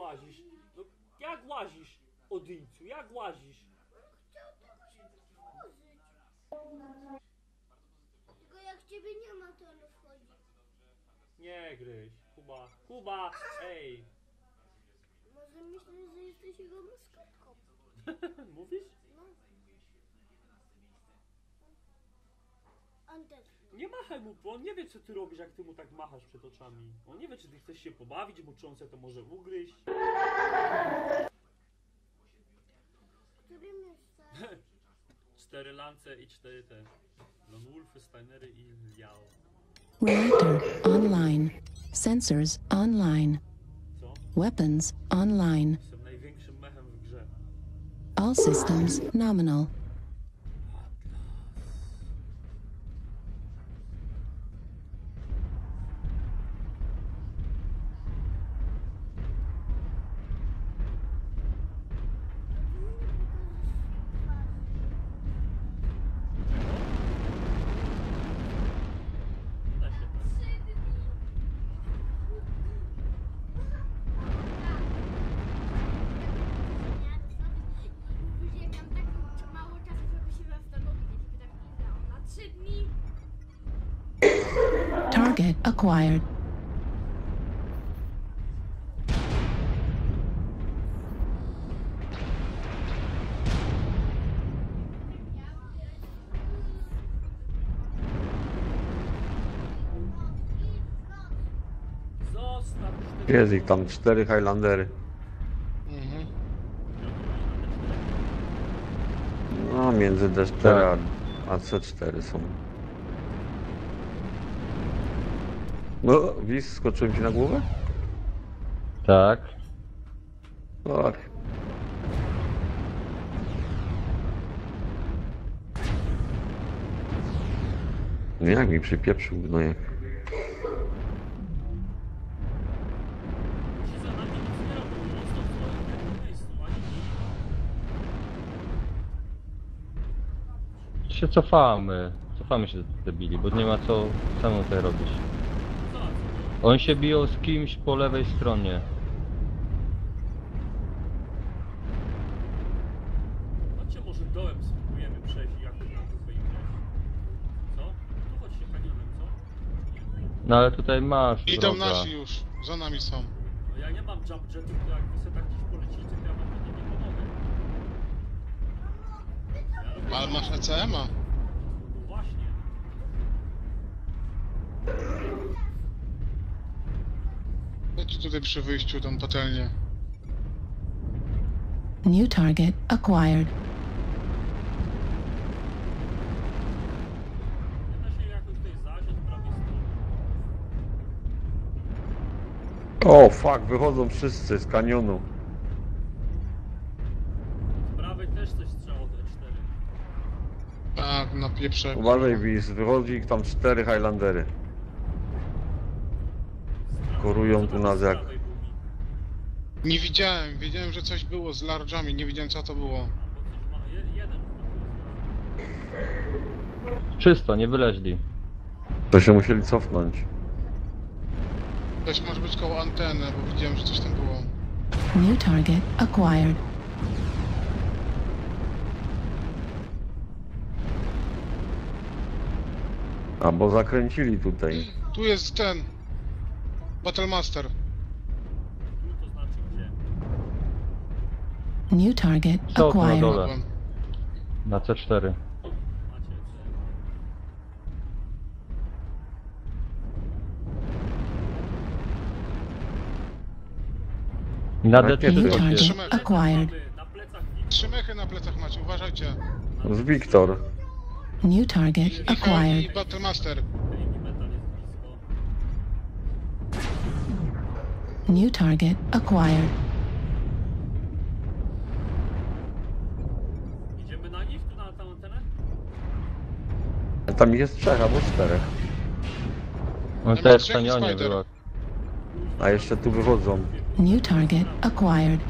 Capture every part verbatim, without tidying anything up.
łazisz? No, jak łazisz, Odyńcu, jak łazisz? Chciał tylko się położyć. Tylko jak ciebie nie ma, to on wchodzi. Nie gryź, Kuba, Kuba, ej. Może myślę, że jesteś jego maskotką. Mówisz? No. On też. Nie machaj mu, bo on nie wie, co ty robisz, jak ty mu tak machasz przed oczami. On nie wie, czy ty chcesz się pobawić, mu cząsę to może ugryźć. Który miejsce? Cztery lance i cztery te. Lone Wolfy, Steinery i Liao. Reactor online. Sensors online. Co? Weapons online. Jestem największym mechem w grze. All systems nominal. Nie da się tak. Później mam tak mało czasu, żeby się zastanowić, jeśli tak nie dało. Na trzy dni. Target acquired. Zostaw już tego. Jest ich tam cztery Highlandery. Mhm. No między D cztery a, a C cztery są. No, Wiz, skoczyłem ci na głowę? Tak. Tak. No jak mi przypieprzył, no jak. Ci za nami nic nie robią, mocno w swoim miejscu, ani nic. Się cofamy. Cofamy się do tych debili, bo nie ma co samemu tutaj robić. Co, co? On się biją z kimś po lewej stronie. Chodźcie może dołem spróbujemy przejść i jakoś na dupę im przejść. Co? Tu chodźcie kanionem, co? No ale tutaj masz Idą droga. nasi już, za nami są. No ja nie mam jump jetu, to jak wy sobie tak gdzieś polecicie, to ja wam pewnie nie pomogę. Ja robię... Ale masz E C M-a. No właśnie. Chodźcie tutaj przy wyjściu, tą patelnię. New target acquired. Nie da się jakoś tutaj zasiąść z prawej strony. O, fuck, wychodzą wszyscy z kanionu. Z prawej też coś strzał od E cztery. Tak, na pieprze. Uważaj, Wiz, wychodzi ich tam cztery Highlandery. Korują tu nas jak... Nie widziałem, wiedziałem, że coś było z large'ami, nie wiedziałem co to było. Jeden. Czysto, nie wyleźli. To się musieli cofnąć. Ktoś może być koło anteny, bo widziałem, że coś tam było. New target acquired. A, bo zakręcili tutaj. Tu jest ten... Battlemaster. Tu to znaczy gdzie? New target Co tu na acquired. dole? Na C cztery. Macie Na Jakie D ty? New trzy target Trzymaj. acquired. Na plecach widzę. Trzy mechy na plecach macie, uważajcie. Z Wiktor. New target I, i acquired. Battlemaster. Heavy metal jest blisko. New target acquired. Idziemy na nich, tu na tę antenę? Tam jest trzech albo czterech. On ma też w trzech kanionie Spider. była. A jeszcze tu wychodzą. New target acquired.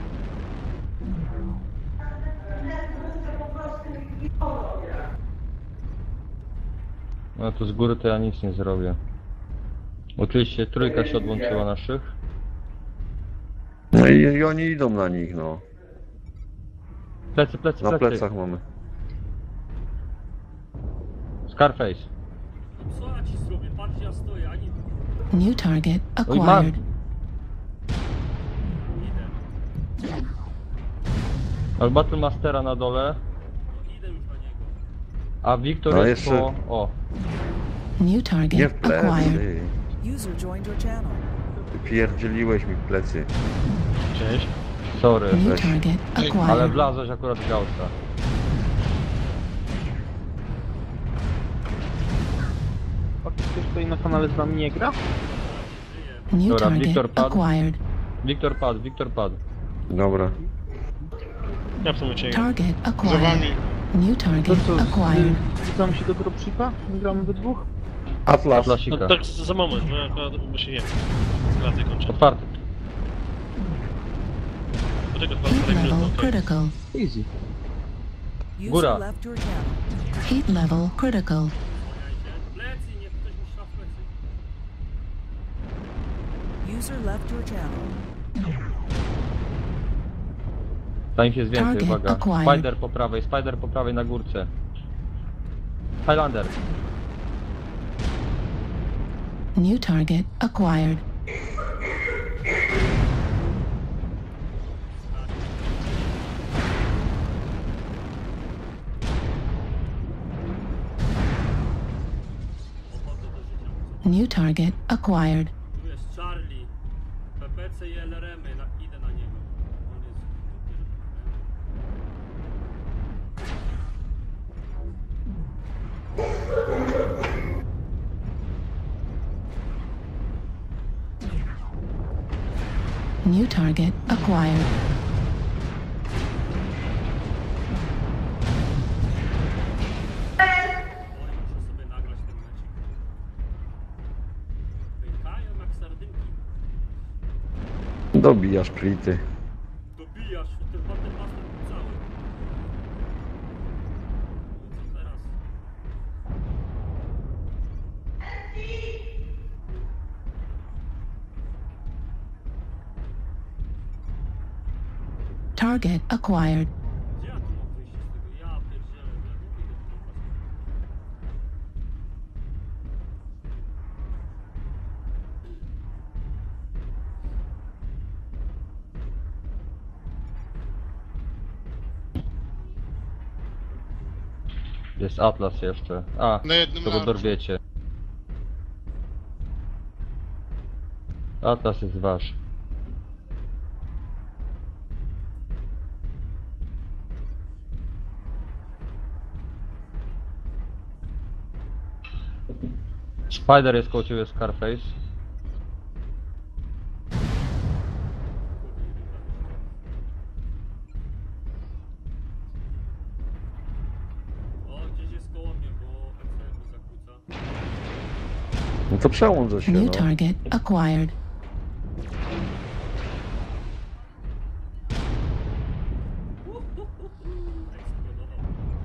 No tu z góry to ja nic nie zrobię. Oczywiście trójka się odłączyła naszych. No i, i oni idą na nich, no. Plecy, plecy, Na plecy. plecach mamy. Scarface. No co ja ci zrobię? Patrz, ja stoję, ani New target Oj, mam. acquired. idę. Masz Battle Mastera na dole, No idę już na niego. a Wiktor No jest jeszcze- po... O, New Nie target w acquired. plecy. User joined your channel. Pierdzieliłeś mi w plecy. cześć. Sorry, New target ale acquired. wlazłeś akurat w Gaussa. Ktoś tutaj na kanale z nami nie gra? New Dobra, target Victor padł. acquired. Wiktor padł, Wiktor padł. Dobra. Ja w sumie cię Target Za acquired. wami. New To target co, acquired. wrzucamy się do dropshipa? Gramy we dwóch? Atlas. Atlasika. No tak za za moment, bo ja akurat właśnie nie. Laty kończę. Otwarty. Poczekaj, dwa Heat parę minut, level okej. critical. Easy. User Góra. left your channel. Heat level critical. Słuchajcie, plecy, nie ktoś mi strzela w plecy. User left your channel. Tam ich jest więcej, Target uwaga. acquired. Spider po prawej, Spider po prawej na górce. Highlander. New target acquired. Ochotę do życia. New target acquired. Tu jest Charlie. P P C i L R M-y, na, idę na niego. On jest w dupie, że tak powiem. New target acquired. Oj, muszę sobie nagrać ten meczik. Pękają jak sardynki. Dobijasz klity. Dobijasz, ten Battle Master był cały. Co teraz? Target acquired. Gdzie ja tu mam wyjście z tego? Ja pierdzielę, ja nie idę w tą paskę. Jest Atlas jeszcze. A, Na jednym to go larcie. dorwiecie. Atlas jest wasz. Spider jest koło ciebie, Scarface. O, gdzieś jest koło mnie, bo F C M mi zakłóca. No to przełącz się, New no. target acquired. Eksplodował.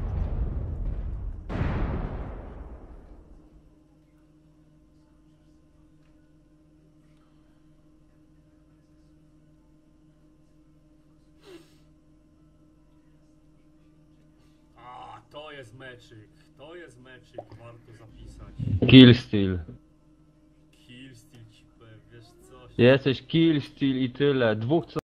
A, to jest meczyk. To jest meczyk, warto zapisać. Kill Steal. Kill Steel ci powiem, wiesz co? Jesteś Kill Steal i tyle. Dwóch co